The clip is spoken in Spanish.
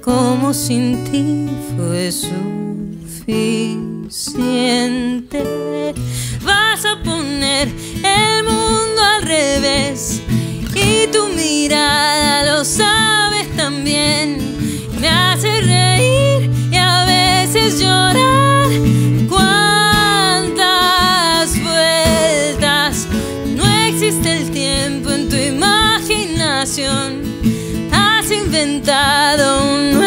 como sin ti fue suficiente. Vas a poner el mundo al revés y tu mirada lo sabes también. Me hace reír y a veces llorar. Cuántas vueltas, no existe el tiempo en tu imaginación. Has inventado un